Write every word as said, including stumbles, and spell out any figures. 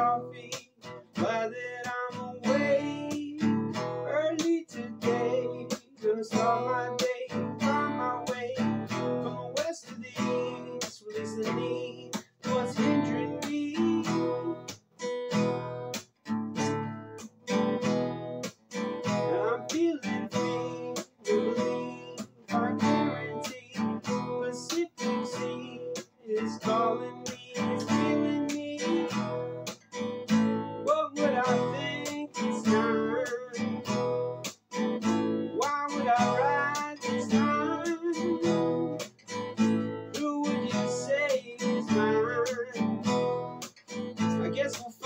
coffee. Glad that I'm awake early today. Gonna start my day, find my way from the west to the east. Release the need, what's hindering me. I'm feeling free, believe I guarantee. Pacific Sea is calling me, it's feeling me. What would I think it's time? Why would I ride this time? Who would you say is mine? I guess we'll